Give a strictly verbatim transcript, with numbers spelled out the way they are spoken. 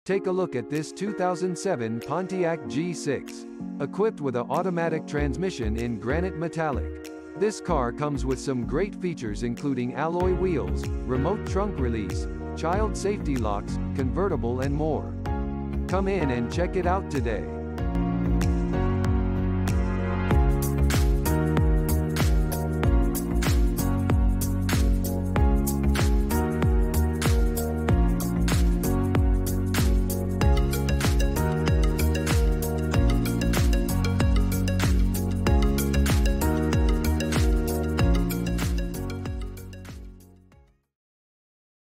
Take a look at this two thousand seven Pontiac G six. Equipped with an automatic transmission in granite metallic. This car comes with some great features including alloy wheels, remote trunk release, child safety locks, convertible and more. Come in and check it out today.